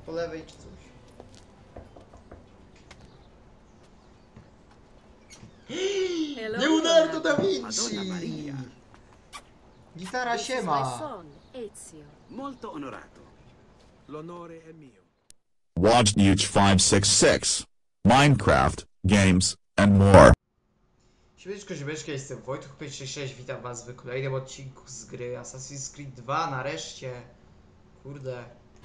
po lewej czy coś. Leonardo da Vinci! Gitara siema! Molto onorato. L'onore è mio. Watch Nuge 566, Minecraft, games, and more. Siemeczko, jestem Wojtek566, witam was w kolejnym odcinku z gry Assassin's Creed 2, nareszcie. Kurde.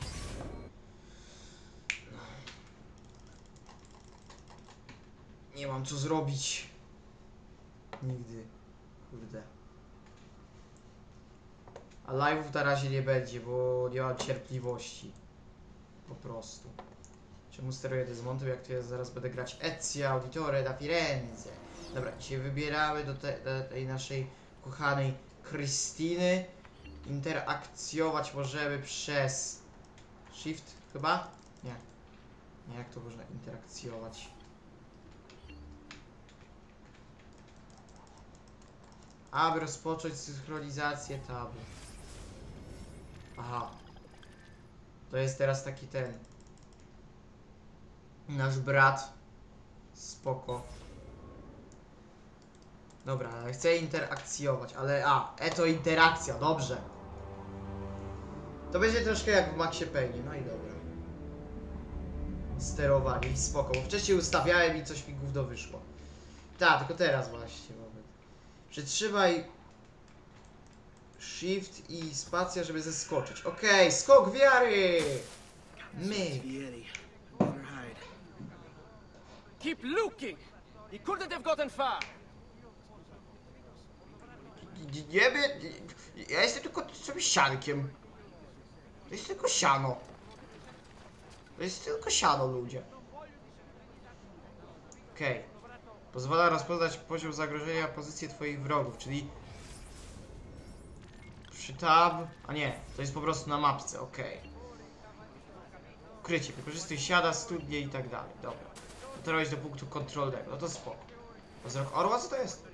Nie mam co zrobić. Nigdy. Kurde. A live'ów na razie nie będzie, bo nie mam cierpliwości. Po prostu. Czemu steruję Desmontem, jak to ja zaraz będę grać Ezio Auditore da Firenze. Dobra, dzisiaj wybieramy do tej naszej kochanej Krystyny. Interakcjować możemy przez Shift chyba? Nie. Nie, jak to można interakcjować? Aby rozpocząć synchronizację tabu. Aha. To jest teraz taki ten nasz brat. Spoko. Dobra, chcę interakcjować, ale to interakcja, dobrze. To będzie troszkę jak w Maxie Payne, no i dobra. Sterowanie i spoko, bo wcześniej ustawiałem i coś mi gówno wyszło. Tak, tylko teraz właśnie moment. Przytrzymaj Shift i spacja, żeby zeskoczyć. Okej, skok wiary! Myk. Keep looking! He couldn't have gotten far! Nie wiem, ja jestem tylko sobie siankiem. To jest tylko siano. To jest tylko siano, ludzie. Okej. Pozwala rozpoznać poziom zagrożenia, pozycję twoich wrogów, czyli przy tab... A nie, to jest po prostu na mapce, okej. Ukrycie, wykorzystuj siada, studnie i tak dalej, dobra. Dotarłeś do punktu kontrolnego, no to spoko. Wzrok orła, co to jest?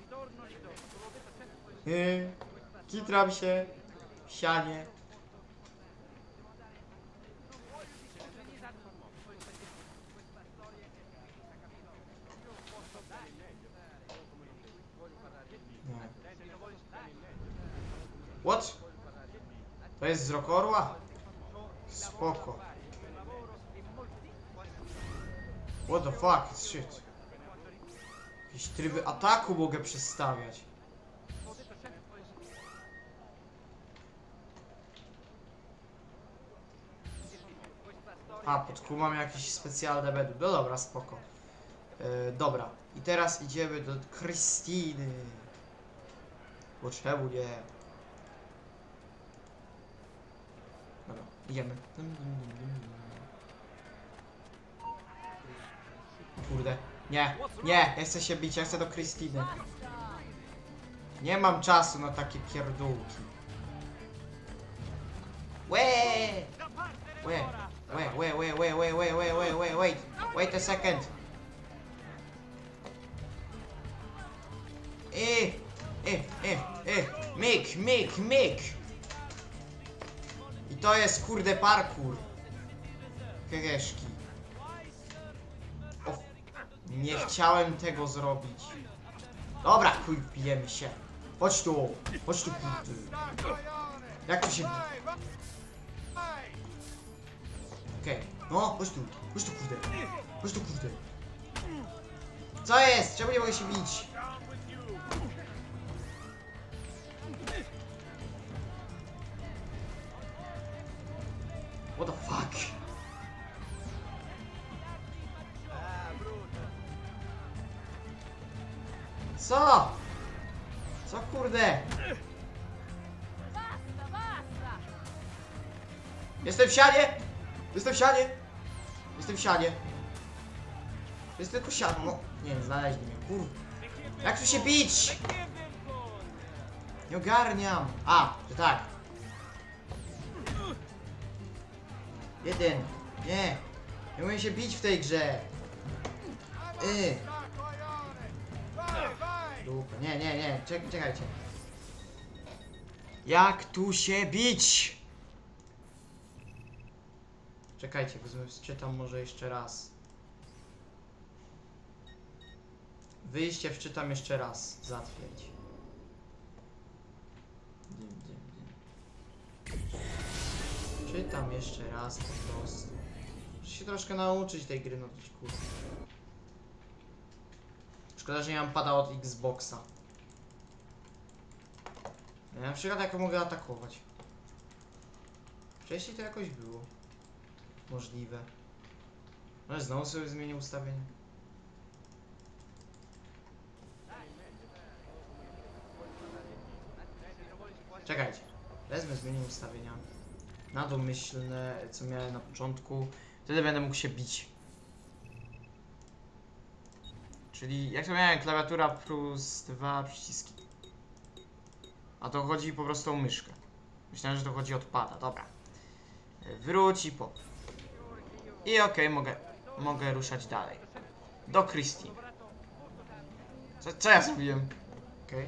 Kitram się w sianie. What? To jest wzrok orła? Spoko. What the fuck, shit. Jakieś tryby ataku mogę przestawiać. Pod kół mam jakieś specjalne menu. No dobra, spoko. Dobra. I teraz idziemy do Krystyny. Bo czemu nie? Dobra, idziemy. Kurde. Nie, nie, ja chcę się bić, ja chcę do Krystyny. Nie mam czasu na takie pierdółki. Wait a second. Myk. I to jest kurde parkour. Kegeszki. O, nie chciałem tego zrobić. Dobra, chuj, bijemy się. Chodź tu kurde. Jak to się... Okej, no, chodź tu kurde. Co jest? Czemu nie mogę się bić? What the fuck? Co? Co kurde? Jestem w sianie! Jest tylko siano, no. Nie, znaleźli mnie, kurde. Jak tu się bić? Nie ogarniam. To tak. Jeden. Nie. Nie umiem się bić w tej grze. Dupa. Nie. Czekajcie. Jak tu się bić? Czekajcie, wczytam może jeszcze raz. Wyjście wczytam jeszcze raz. Zatwierdź. Czytam jeszcze raz po prostu. Muszę się troszkę nauczyć tej gry, no to kurde. Szkoda, że nie mam pada od Xboxa. Ja na przykład jak mogę atakować. Wcześniej to jakoś było. Możliwe. Ale znowu sobie zmienię ustawienie. Czekajcie. Wezmę, zmienię ustawienia. Na domyślne, co miałem na początku. Wtedy będę mógł się bić. Czyli jak to miałem, klawiatura plus 2 przyciski. A to chodzi po prostu o myszkę. Myślałem, że to chodzi od pada, dobra. Wróć i po. I okej, mogę ruszać dalej. Do Christine. Co ja zrobiłem? Okej.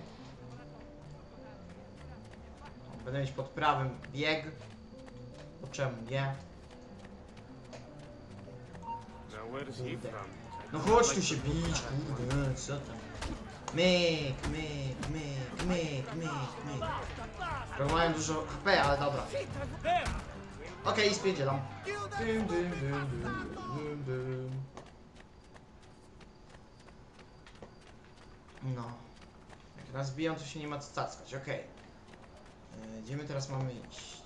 Będę mieć pod prawym bieg. Bo czemu nie? Kurde. No chodź tu się bić, kurde, co tam? Myk, myk, myk, myk, myk, myk. Trochę mają dużo HP, ale dobra. Okej, spierdzielam. Dym, dym, dym, dym, dym, dym. No. Jak nas biją, to się nie ma co cackać, okej. Gdzie my teraz mamy iść?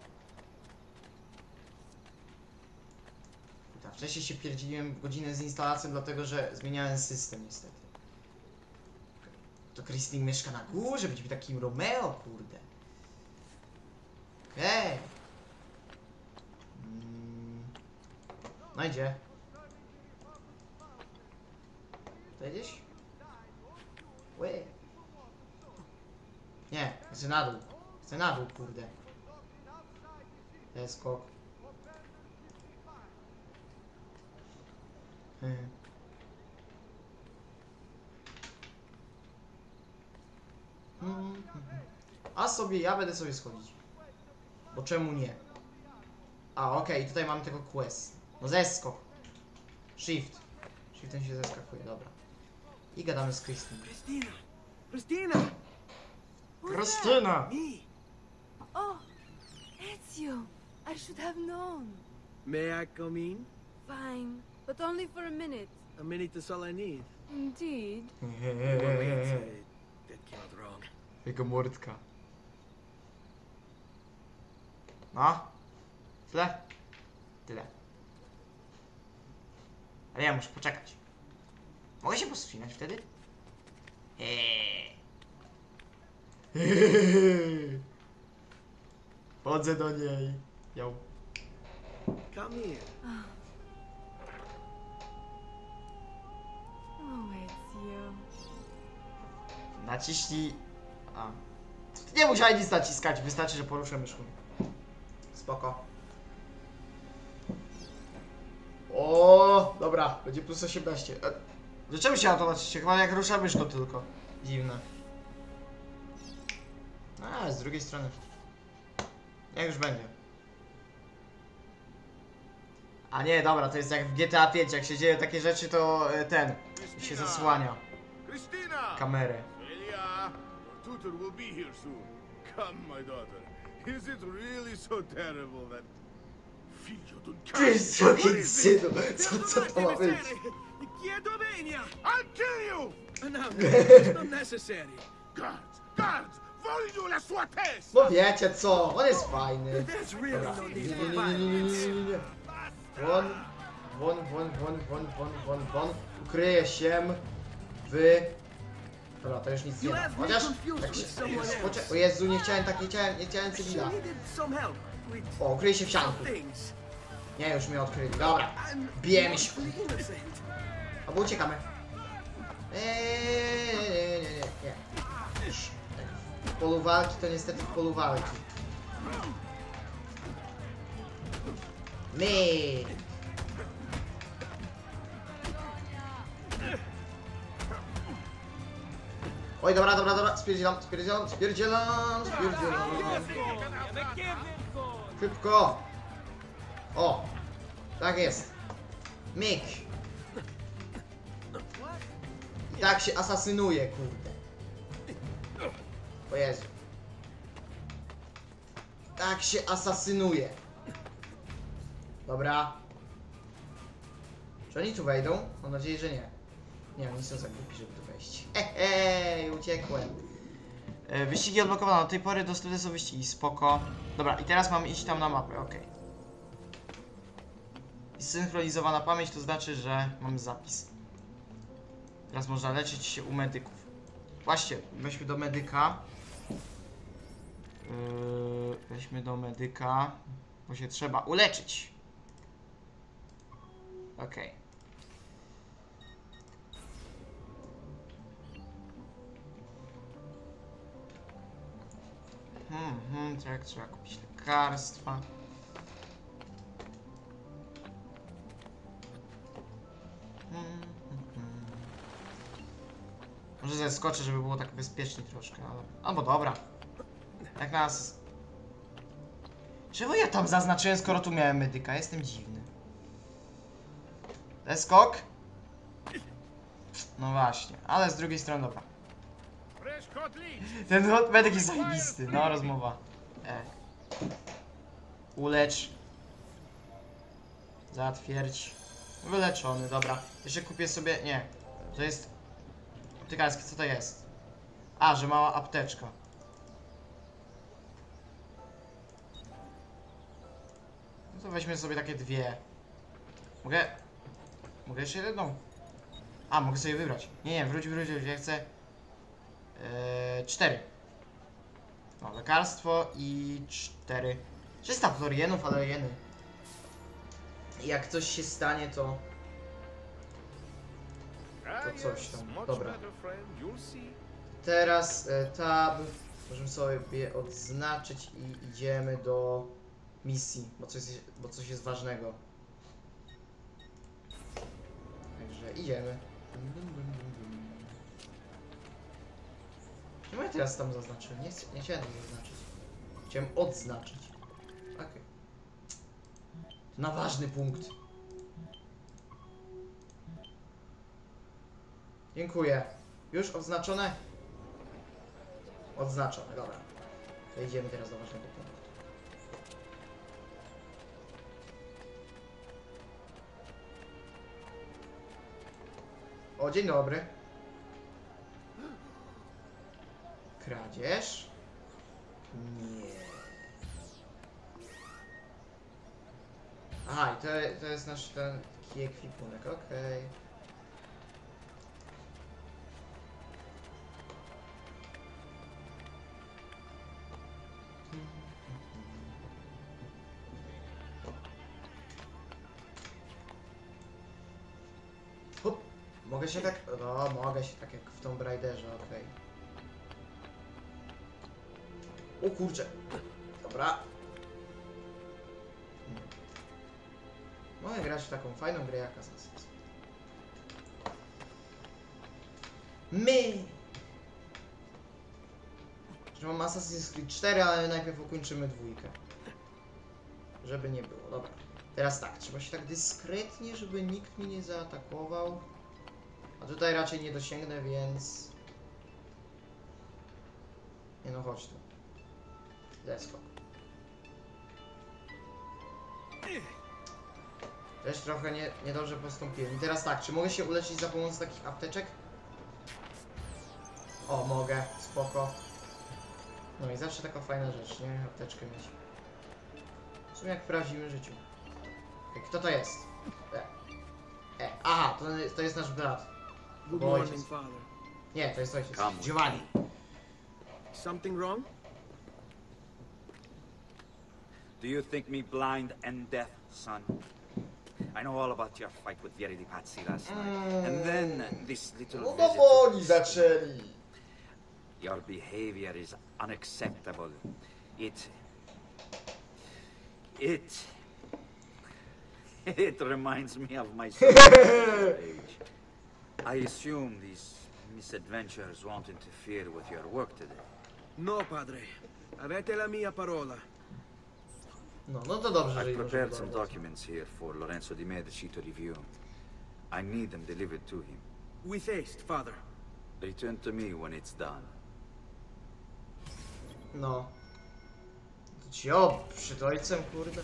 Tak, wcześniej się pierdziłem godzinę z instalacją, dlatego że zmieniałem system niestety. To Christine mieszka na górze, będzie takim Romeo, kurde. Okej. No i gdzie? Tutaj gdzieś? Łe. Nie, chcę na dół. Chcę na dół, kurde. To jest skok. A sobie, ja będę sobie schodzić. Bo czemu nie? A, okej, tutaj mamy tego quest. No zeskok. Shift. Shiftem się zeskakuje, dobra. I gadamy z Christine. Christina! Christina! Krystyna! Me! Oh, Ezio, I should have known. May I come in? Fine, but only for a minute. A minute is all I need. Indeed. That came out wrong. Jego mordka. No? Tyle? Tyle. Ale ja muszę poczekać. Mogę się pospinać wtedy? Chodzę do niej. Ją. Come here. Oh, Ezio. Naciśnij... A. Nie musiałem nic naciskać, wystarczy, że poruszę myszką. Spoko. O, dobra, będzie plus 18. Dlaczego się automatycznie? Chyba jak rusza myszką tylko. Dziwne. A, z drugiej strony. Jak już będzie. A nie, dobra, to jest jak w GTA 5, jak się dzieją takie rzeczy, to ten się zasłania Christina! kamerę. Elia, your tutor will be here soon. Come, my daughter. Is it really so terrible that... Figlio d'un Ty, cazzo! jakie synu, co to ma być? Chiedo venia! I'll kill you! No, it's not necessary. Guards! Guards! Voglio la sua testa! No wiecie co, on jest fajny. There's really Dobra, no nie, need nie, for nie, nie, nie, nie, violence. nie, nie. Won. Ukryję się w... Dobra, to już nic nie ma. Chociaż... Tak się... O Jezu, nie chciałem cywila. She needed some help with O, ukryję się w some sianku. things. Nie, już mnie odkryli. Dobra, I'm bijemy się. mostly innocent. Albo uciekamy. Nie. W polu walki to niestety w polu walki. My. Oj, dobra. Spierdzielam. Szybko. O. Tak jest. Myk. I tak się asasynuje, kurde. O Jezu. Tak się asasynuje. Dobra. Czy oni tu wejdą? Mam nadzieję, że nie. Nie, oni są za głupi, żeby tu wejść. Uciekłem. Wyścigi odblokowano. Do tej pory dostępne są wyścigi. Spoko. Dobra, i teraz mamy iść tam na mapę, okej. I synchronizowana pamięć to znaczy, że mamy zapis. Teraz można leczyć się u medyków. Właśnie, weźmy do medyka. Weźmy do medyka, bo się trzeba uleczyć. Okej. Tak, trzeba kupić lekarstwa. Może zeskoczę, żeby było tak bezpiecznie troszkę, ale... Albo dobra. Jak nas... Czemu ja tam zaznaczyłem, skoro tu miałem medyka? Jestem dziwny. Zeskok? No właśnie, ale z drugiej strony dobra. Ten medyk jest zajebisty, no rozmowa. Ulecz. Zatwierdź. Wyleczony, dobra. Jeszcze kupię sobie... Nie. To jest... Tykalski, co to jest? A, że mała apteczka. No to weźmy sobie takie dwie. Mogę... Mogę jeszcze jedną? A, mogę sobie wybrać. Nie, wróć. Ja chcę... 4. No, lekarstwo i 4. 300 florienów, ale jeny. Jak coś się stanie, to coś tam. Dobra. Teraz tab. Możemy sobie odznaczyć i idziemy do misji, bo coś jest ważnego. Także idziemy. Czemu ja teraz tam zaznaczyłem? Nie chciałem tego zaznaczyć. Chciałem odznaczyć. Okej. To na ważny punkt. Dziękuję. Już odznaczone? Odznaczone, dobra. To idziemy teraz do ważnego punktu. O, dzień dobry. Kradzież? Nie. Aha, i to jest nasz taki ekwipunek, okej. Hop. Mogę się tak... No, mogę się tak jak w Tomb Raiderze, okej. O kurczę. Dobra. Mogę grać w taką fajną grę jak Assassin's. Że mam Assassin's Creed 4, ale najpierw ukończymy 2. Żeby nie było, dobra. Teraz tak, trzeba się tak dyskretnie, żeby nikt mnie nie zaatakował. A tutaj raczej nie dosięgnę, więc... Nie no, chodź tu. Zeskok. Też trochę niedobrze postąpiłem. I teraz tak, czy mogę się uleczyć za pomocą takich apteczek? O, mogę, spoko. No i zawsze taka fajna rzecz, nie? Apteczkę mieć. W sumie jak w prawdziwym życiu. Ej, kto to jest? Aha, to jest nasz brat. Good Bo morning, ojciec. father. Nie, to jest ojciec. Come with Giovanni. Something wrong? Do you think me blind and deaf, son? I know all about your fight with Vieri di Pazzi last night. And then this little No visit to to oni zaczęli. Your behavior is unacceptable. It reminds me of my son's age. I assume these misadventures won't interfere with your work today. No, padre. Avete la mia parola. No to dobrze, że I've jej możemy prepared some dodać. documents here for Lorenzo di Medici to review. I need them delivered to him. With haste, father. Return to me when it's done. No. To ci przed ojcem, kurde.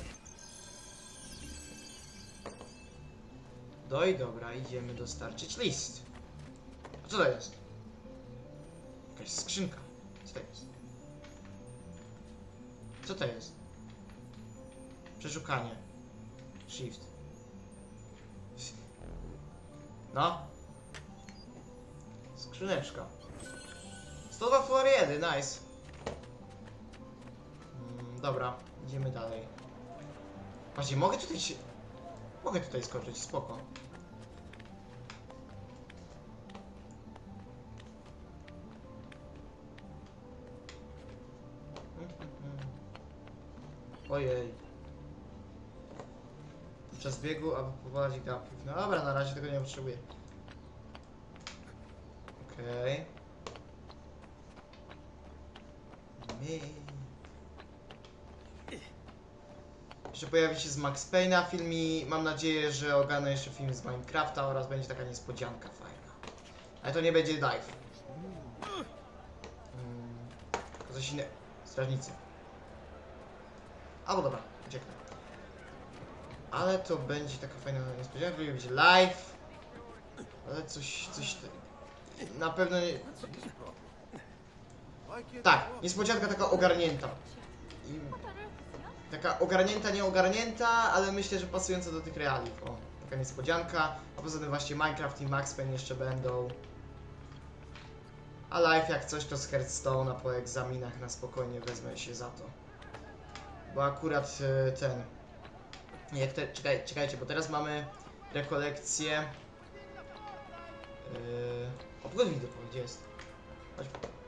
No i dobra, idziemy dostarczyć list. A co to jest? Jakaś skrzynka. Co to jest? Co to jest? Przeszukanie. Shift. No. Skrzyneczka. 102 floriedy, nice. Dobra, idziemy dalej. Właśnie, mogę tutaj się... Mogę tutaj skoczyć, spoko. Ojej. Podczas biegu, aby powołać gapów. No dobra, na razie tego nie potrzebuję. Okej. Jeszcze pojawi się z Max Payne'a film i mam nadzieję, że ogarnę jeszcze film z Minecrafta oraz będzie taka niespodzianka fajna. Ale to nie będzie dive. To coś innego. Strażnicy. Albo dobra, ucieknę. Ale to będzie taka fajna niespodzianka, będzie live. Ale coś na pewno nie... Tak, niespodzianka taka ogarnięta. I taka ogarnięta, nie ogarnięta, ale myślę, że pasująca do tych realiów. O, taka niespodzianka. A poza tym właśnie Minecraft i Max Payne jeszcze będą. A live jak coś to z Hearthstone'a po egzaminach na spokojnie wezmę się za to. Bo akurat ten... Jak te, czekajcie, bo teraz mamy rekolekcję... O, pogod widokowy, gdzie jest? Chodź.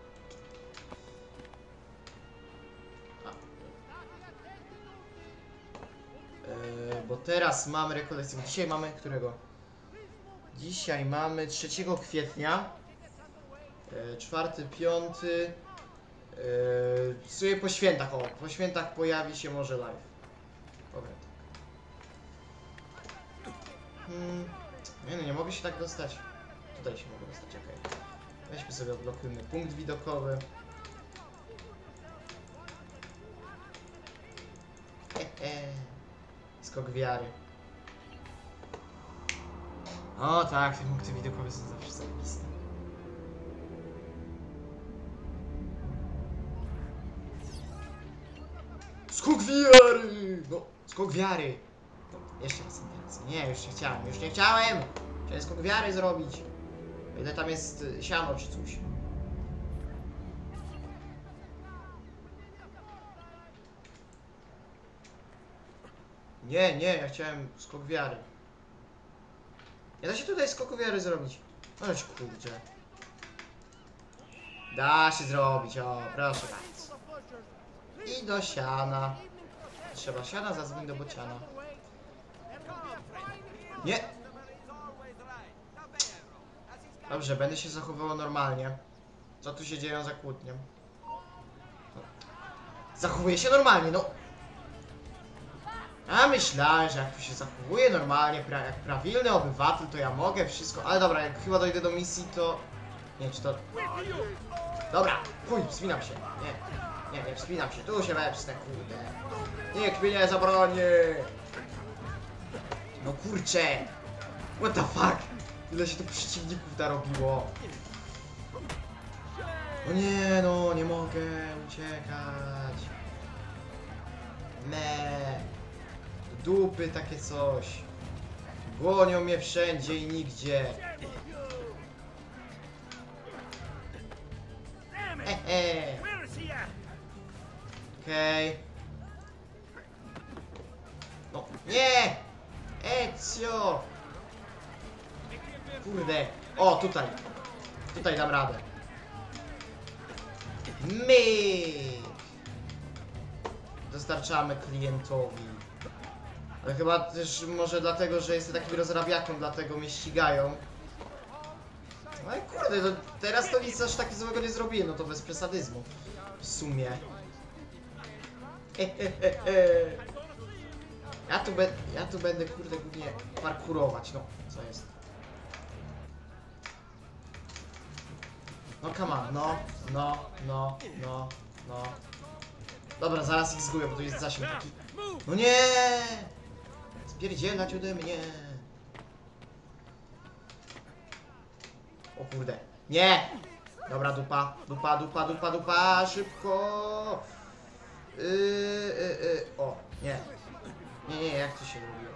Bo teraz mamy rekolekcję. Dzisiaj mamy którego? Dzisiaj mamy 3 kwietnia. 4, 5. W sumie po świętach, o, po świętach pojawi się może live. Dobra, tak. Nie no, nie mogę się tak dostać. Tutaj się mogę dostać, okej. Weźmy sobie, odblokujmy punkt widokowy. Skok wiary. O tak, te punkty widokowe są zawsze zajebiste. Skok wiary! No, skok wiary! No, jeszcze raz, nie, już nie chciałem! Chciałem skok wiary zrobić. O ile tam jest siano czy coś. Nie, ja chciałem skok wiary. Nie da się tutaj skoku wiary zrobić. Ależ kurczę. Da się zrobić, o, proszę bardzo. I do siana. Trzeba siana, zadzwoń do bociana. Nie! Dobrze, będę się zachowywał normalnie. Co tu się dzieje za kłótnią? Zachowuję się normalnie, no! A myślałem, że jak tu się zachowuję normalnie, jak prawilny obywatel, to ja mogę wszystko. Ale dobra, jak chyba dojdę do misji, to... Nie, czy to... Dobra, chuj, wspinam się. Nie wspinam się, tu się wepsnę, kurde. Nikt mi nie zabroni. No kurczę. What the fuck? Ile się tu przeciwników narobiło. O nie, no, nie mogę uciekać. Dupy takie coś. Gonią mnie wszędzie i nigdzie. Okej. No, nie! Ezio! Kurde. O, tutaj. Tutaj dam radę. Dostarczamy klientowi. Ale chyba też może dlatego, że jestem takim rozrabiaką, dlatego mnie ścigają. No i kurde, to teraz to nic aż tak złego nie zrobiłem, no to bez przesadyzmu. W sumie. Ja tu będę, kurde, głównie parkurować, no. Co jest? No come on, no. Dobra, zaraz ich zgubię, bo tu jest zasięg taki. No nie! Spierdzielać ode mnie. O kurde. Nie! Dobra, dupa, szybko! O, nie. Nie, jak to się robiło?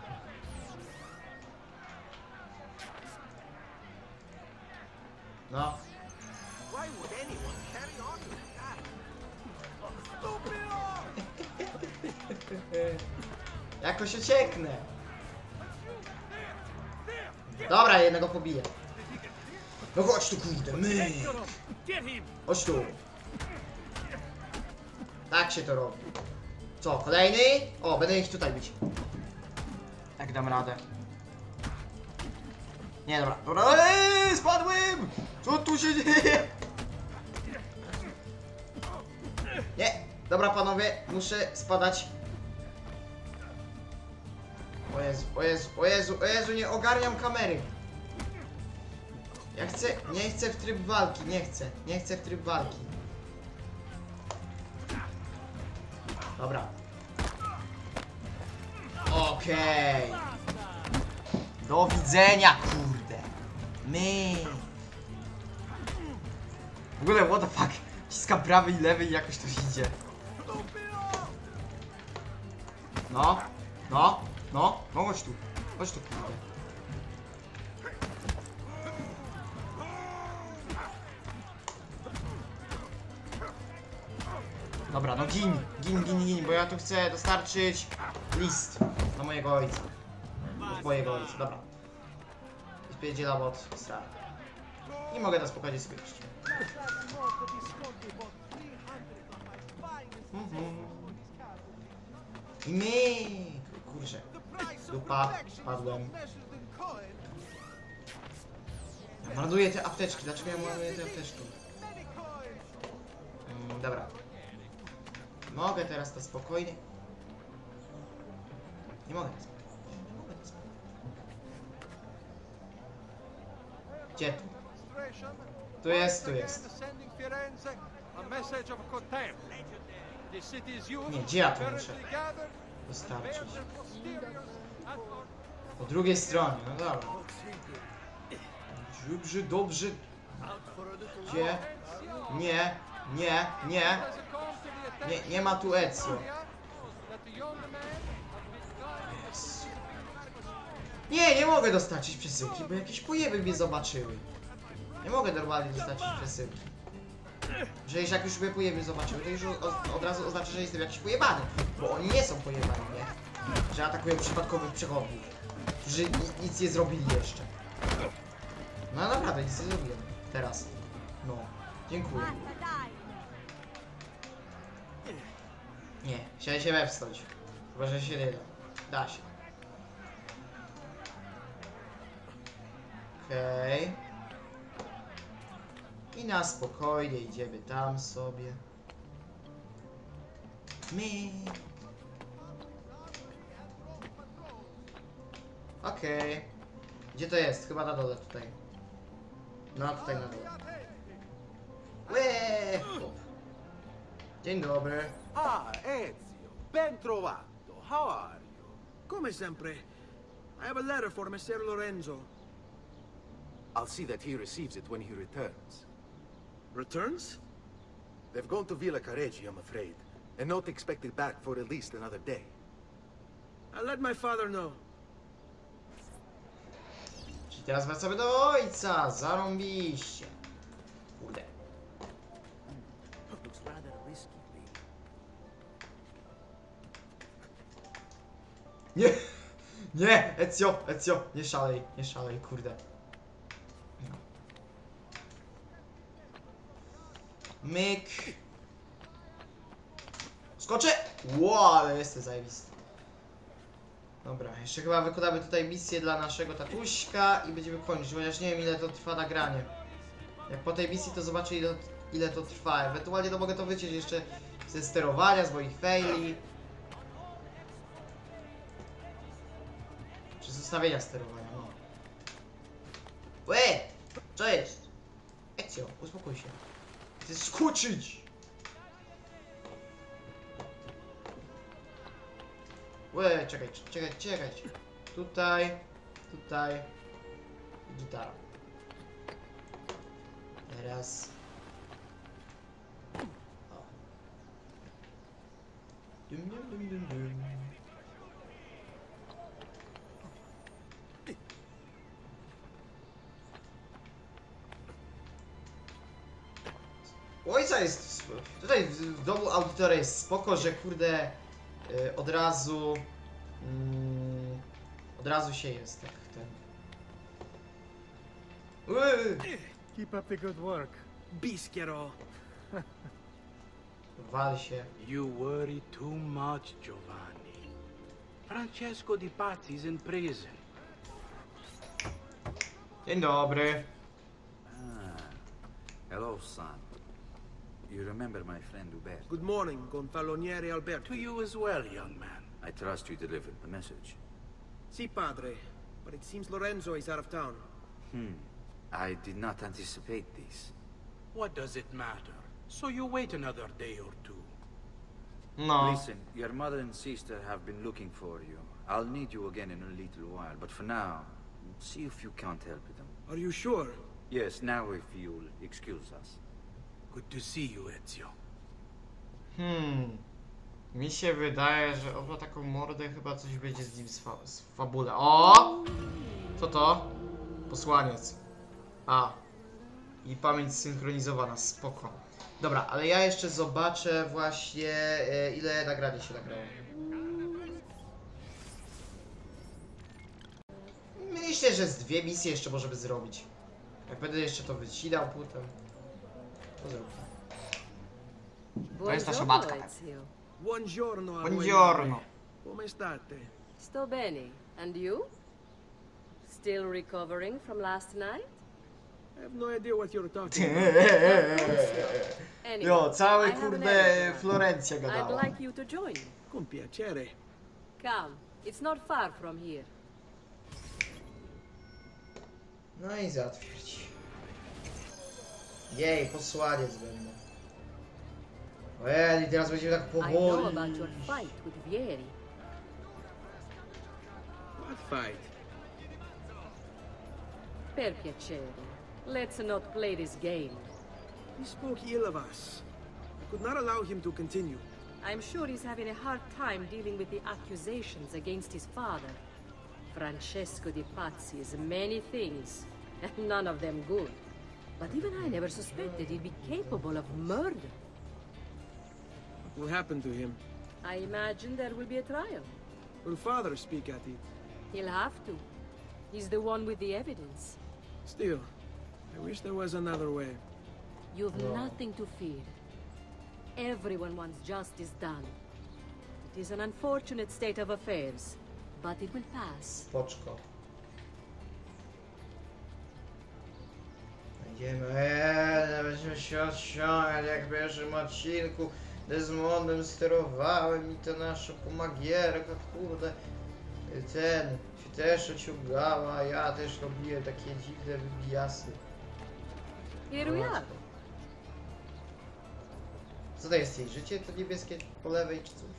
No. Why would anyone carry on with that? Jakoś ucieknę. Dobra, jednego pobiję. No chodź tu, kurde, myk. Get him! Chodź tu. Tak się to robi. Co, kolejny? O, będę ich tutaj bić. Jak dam radę. Nie, dobra. Spadłem! Co tu się dzieje? Nie, dobra panowie, muszę spadać. O Jezu, nie ogarniam kamery. Ja chcę, nie chcę w tryb walki, nie chcę w tryb walki. Dobra. Okej. Do widzenia, kurde. W ogóle, what the fuck? Ciskam prawy i lewy i jakoś to idzie. No, chodź tu, kurde. Dobra, no gin, bo ja tu chcę dostarczyć list do mojego ojca. Do twojego ojca, dobra. I spierdzielam od strony. I mogę na spokojnie sobie iść. I myk! Kurczę. Dupa, padłem. Ja marnuję te apteczki, dlaczego ja marnuję te apteczki? Dobra. Mogę teraz to spokojnie. Nie mogę na spokojnie. Gdzie tu? Tu jest. Nie, gdzie ja tu muszę dostarczyć? Po drugiej stronie, no dobra. Dobrze. Gdzie? Nie ma tu Ezio. Jezu. Nie mogę dostarczyć przesyłki, bo jakieś pojeby mnie zobaczyły. Nie mogę normalnie dostarczyć przesyłki. Że jak już mnie pojeby zobaczyły, to już od razu oznacza, że jestem jakiś pojebany. Bo oni nie są pojebani, nie? Że atakują przypadkowych przechodniów. Którzy nic nie zrobili jeszcze. No naprawdę, nic nie zrobiłem. Teraz. No. Dziękuję. Nie, chciałem się wepchnąć. Chyba, że się nie da. Da się. Okej. I na spokojnie idziemy tam sobie. Okej. Gdzie to jest? Chyba na dole tutaj. No, tutaj na dole. Hop. Dzień dobry. Ah, Ezio, ben trovato. How are you? Come sempre. I have a letter for Messer Lorenzo. I'll see that he receives it when he returns. Returns? They've gone to Villa Careggi, I'm afraid, and not expected back for at least another day. I'll let my father know. Czyli teraz wracamy do ojca. Zarąbiście. Kurde. Looks rather risky, really. Nie, Ezio, nie szalej, kurde. No. Myk. Skoczę! Wow, ale jestem zajebisty. Dobra, jeszcze chyba wykonamy tutaj misję dla naszego tatuśka i będziemy kończyć, chociaż nie wiem ile to trwa nagranie. Jak po tej misji to zobaczę ile to trwa, ewentualnie to mogę to wyciąć jeszcze ze sterowania, z moich faili. ustawienia sterowania, no. Łe! Co jest? Ezio, uspokój się. Chcę skoczyć! Łe, czekaj. Tutaj. Gitara. Teraz. O. Dum. Ojca jest. Tutaj w domu audytora jest spoko, że kurde od razu się jest tak ten. Keep up the good work. Bischero. Wal się. You worry too much, Giovanni. Francesco Di Pazzi's in prison. Dzień dobry. Hello, son. You remember my friend Hubert? Good morning, Gonfaloniere Alberto. To you as well, young man. I trust you delivered the message. Si, padre. But it seems Lorenzo is out of town. I did not anticipate this. What does it matter? So you wait another day or two. No. Listen, your mother and sister have been looking for you. I'll need you again in a little while, but for now, see if you can't help them. Are you sure? Yes, now if you'll excuse us. Good to see you, Ezio. Mi się wydaje, że on ma taką mordę, chyba coś będzie z nim z fabule. O! Co to? Posłaniec. A. I pamięć synchronizowana, spoko. Dobra, ale ja jeszcze zobaczę właśnie ile nagranie się nagrało. Myślę, że z 2 misje jeszcze możemy zrobić. Jak będę jeszcze to wycinał potem, to zróbmy. To jest nasza matka. Ezio. Buongiorno, Buongiorno. Come state? Sto bene. And you? Still recovering from last night? I have no idea what you're talking about. Anyway, Jo, cały I have an kurde errand. Florencja I'd gadała. like you to join. Con piacere. Come. It's not far from here. No i zatwierdź. Jej, posłaniec będę. I teraz będziemy tak I know powoli. about your fight with Vieri. What fight? Per piacere. Let's not play this game. He spoke ill of us. I could not allow him to continue. I'm sure he's having a hard time dealing with the accusations against his father. Francesco Di Pazzi is many things, and none of them good. But even I never suspected he'd be capable of murder. What will happen to him? I imagine there will be a trial. Will father speak at it? He'll have to. He's the one with the evidence. Still, I wish there was another way. You've No. nothing to fear. Everyone wants justice done. It is an unfortunate state of affairs, but it will pass. Poczko. Będziemy się odciągać jak w pierwszym odcinku. Desmondem sterowałem i to nasza pomagierka, kurde. Ten się też ociągała, a ja też robiłem takie dziwne wybijasy. Here we are. Co to jest jej życie? To niebieskie po lewej czy coś?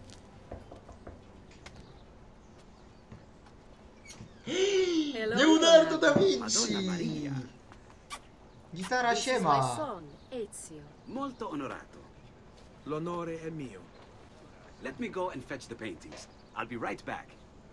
Hello, Leonardo da Leonardo. Vinci! Madonna Maria. Gitara This is my siema! son, Ezio. Molto onorato. L'onore è mio. Let me go and fetch the paintings. I'll be right back.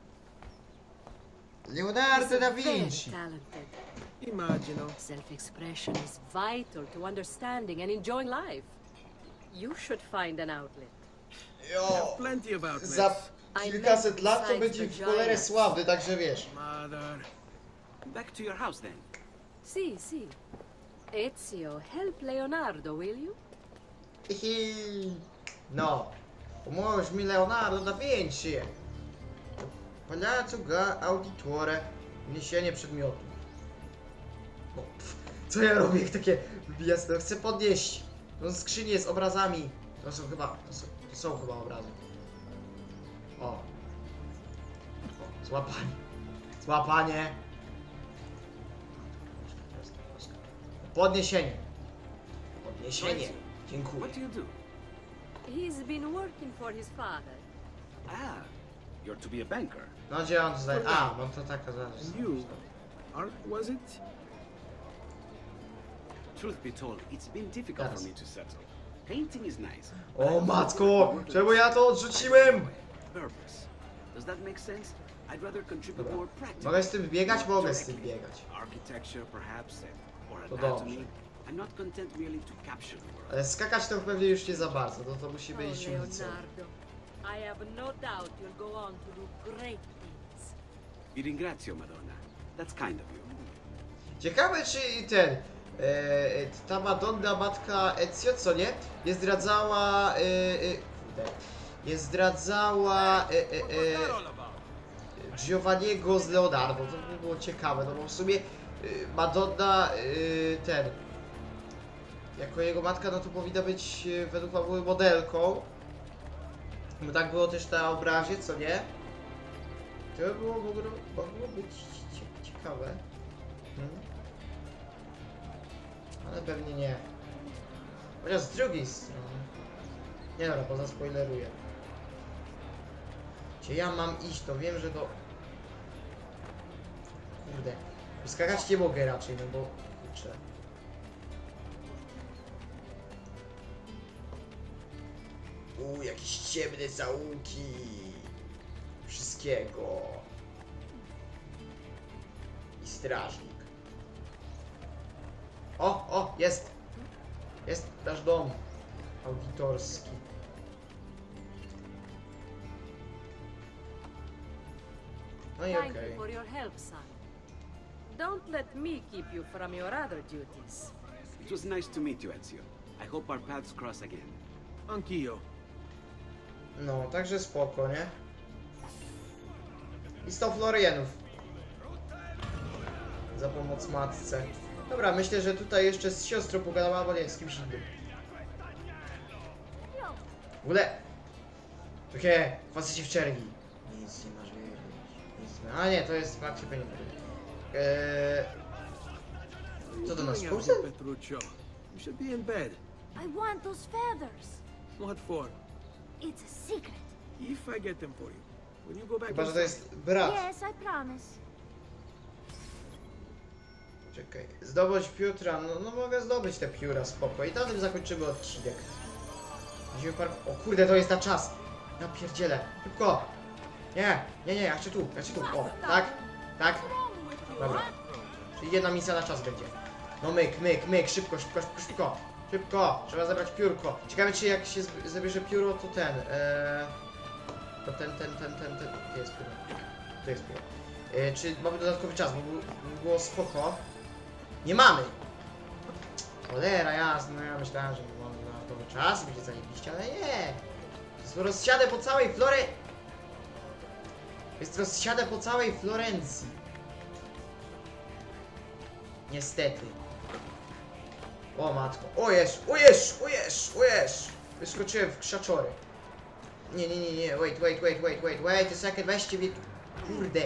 Leonardo da Very Vinci! talented. Immagino. Self-expression is vital to understanding and enjoying life. You should find an outlet. Jo! Plenty of outlets. Za kilkaset lat to będzie w cholerę sławny, także wiesz. Mother. Back to your house then. Si. Ezio, help Leonardo, will you? Hihi. No, pomóż mi Leonardo da Vinci. Palazzo Auditore. Niesienie przedmiotu. O, co ja robię, jak takie jasne. Chcę podnieść tą skrzynię z obrazami. To są chyba obrazy. O, złapani. Łapanie. Podniesienie. Podniesienie. Dziękuję. What do you do? He's been working for his father. Ah, you're to be a banker. No gdzie on tutaj? A, no to taka zaraz. And you, Art, was it? Truth be told, it's been difficult for me to settle. Painting is nice. O matko! Czemu ja to odrzuciłem? Purpose. Does that make sense? I'd rather contribute Dobra. more practically. Mogę z tym biegać? Mogę z tym biegać. Architecture, perhaps, or To anatomy. dobrze. I'm not content merely to capture the world. Ale skakać to pewnie już nie za bardzo, to musi Oh, być ulicą. Leonardo. I have no doubt you'll go on to do great things. Vi ringrazio, Madonna. That's kind of you. Ciekawe czy ten... ta Madonna, matka Ezio, co nie? Nie zdradzała... kurde. Nie zdradzała... Giovanniego z Leonardo. To by było ciekawe, no bo w sumie... Madonna... ten... Jako jego matka, no to powinna być według fabuły modelką. Bo tak było też na obrazie, co nie? To by mogło być ciekawe. Ale pewnie nie. Chociaż z drugiej strony... Nie dobra, poza spoileruję. Gdzie ja mam iść, to wiem, że do... Kurde. Skakać nie mogę raczej, no bo... Kurczę. Jakieś ciemne zaułki. Wszystkiego. I strażnik. O, jest! Jest nasz dom audytorski. No i Thank okej. you for your help, son. Don't let me keep you from your other duties. It was nice to meet you, Ezio. I hope our paths cross again. Anch'io. No, także spoko, nie? I 100 Florienów. Za pomoc matce. Dobra, myślę, że tutaj jeszcze z siostrą pogadam, albo nie, z kimś innym. W ogóle... Takie faceci w czerni. Nic nie masz wiedzieć. Nic nie... A nie, to jest Marcie Penny. Co to nas Doing out kursem? here, Petruccio? You should be in bed. I want those feathers. What for? It's a secret. If I get them for you, will you go back Chyba, że to inside? jest brat. Yes, I promise. Czekaj. Zdobyć pióra. No mogę zdobyć te pióra, spoko. I na tym zakończymy odcinek. Idziemy park... O kurde, to jest na czas. Ja pierdzielę. Szybko. Nie, ja chcę tu. O, tak. Dobra. Czyli jedna misja na czas będzie. No myk, szybko. Szybko, trzeba zebrać piórko. Ciekawe czy jak się zabierze pióro, to ten, to ten, gdzie jest pióro? Tu jest pióro. Czy mamy dodatkowy czas, bo było spoko. Nie mamy! Cholera jasno, no ja myślałem, że mamy dodatkowy czas, będzie zajebiście, ale nie! To jest rozsiadę po całej Jest rozsiadę po całej Florencji. Niestety. O matko, o jesz! Wyskoczyłem w krzaczory. Nie, wait a second, weźcie mnie tu. Kurde.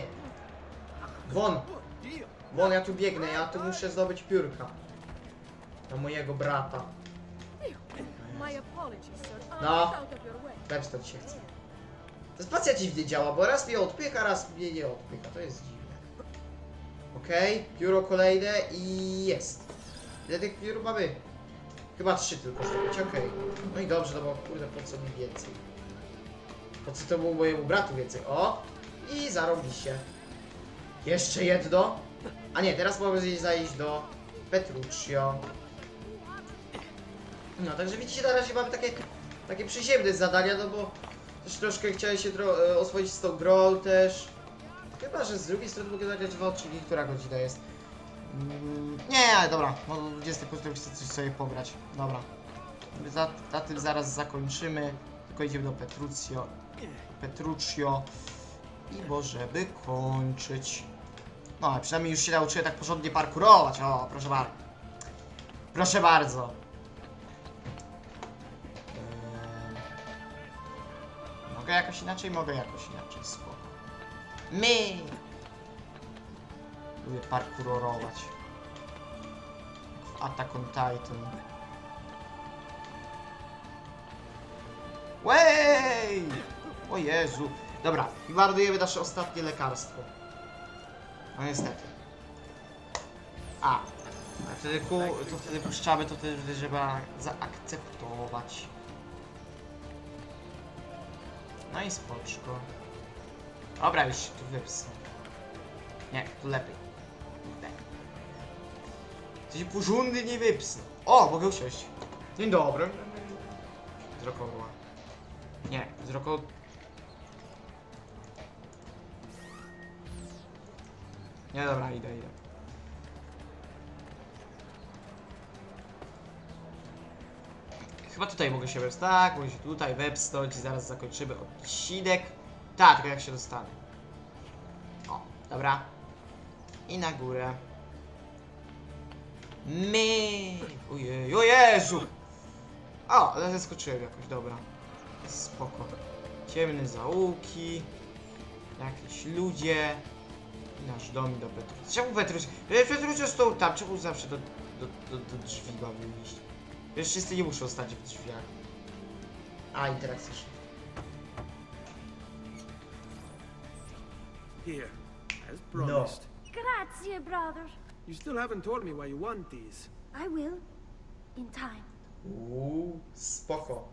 Won, ja tu biegnę, ja tu muszę zdobyć piórka. Na mojego brata. My apologies, sir. I'm No. out of your way. Tak stąd się chce. Ta spacja dziwnie działa, bo raz mnie odpycha, raz mnie nie odpycha. To jest dziwne. Okej, pióro kolejne i jest. Ile tych piór mamy? Chyba 3 tylko zrobić, okej. No i dobrze, no bo kurde, po co mi więcej? Po co to było mojemu bratu więcej? O! I zarobiście. Jeszcze jedno. A nie, teraz mogę zajść do Petruccio. No, także widzicie, na razie mamy takie przyziemne zadania, no bo też troszkę chciałem się oswoić z tą grą też. Chyba, że z drugiej strony mogę nagrać 2 odcinki, która godzina jest. Nie, ale dobra, no 20 chcę coś sobie pograć. Dobra. Na tym zaraz zakończymy. Tylko idziemy do Petruccio. I możemy kończyć. No, ale przynajmniej już się nauczyłem tak porządnie parkurować. O, proszę bardzo. Proszę bardzo. Mogę jakoś inaczej? Mogę jakoś inaczej, spoko. lubię parkourorować. Attack on Titan. Wej! O Jezu. Dobra, i marnujemy nasze ostatnie lekarstwo. No niestety. A wtedy to wtedy puszczamy, to wtedy trzeba zaakceptować. No i spoczko. Dobra, już się tu wypsę. Nie, tu lepiej. To się porządnie nie wypsnę. O, mogę usiąść. Dzień dobry. Wzrokowa. Nie, wzrokowa. Nie, dobra, idę. Chyba tutaj mogę się wepsnąć. Tak, mogę się tutaj wepsnąć i zaraz zakończymy odcinek. Tak, tylko jak się dostanę. O, dobra. I na górę. Ojej, o Jezu! O, ale zaskoczyłem jakoś, dobra. Spoko. Ciemne zaułki. Jakieś ludzie. I nasz dom do Petrusa. Czemu Petrus? Petrus został tam, czemu zawsze do drzwi ma wyjść? Wiesz, wszyscy nie muszą stać w drzwiach. A, interakcja. Here, as promised. Grazie, brother. You still haven't told me why you want these. I will. In time. Spoko.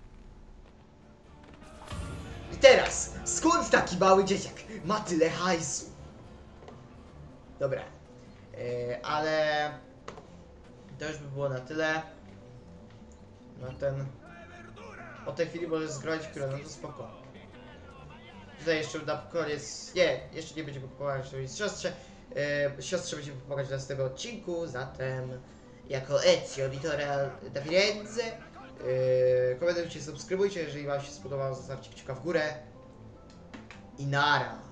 I teraz, skąd taki mały dzieciak ma tyle hajsu? Dobra. Ale to już by było na tyle. O tej chwili możesz zgromadzić pióro, no to spoko. Tutaj jeszcze na koniec. Nie, jeszcze nie będziemy pomagać siostrze. Siostrze będziemy pomagać w następnym odcinku, zatem jako Ezio Auditore da Firenze. Komentujcie, subskrybujcie, jeżeli wam się spodobało, zostawcie kciuka w górę. I nara.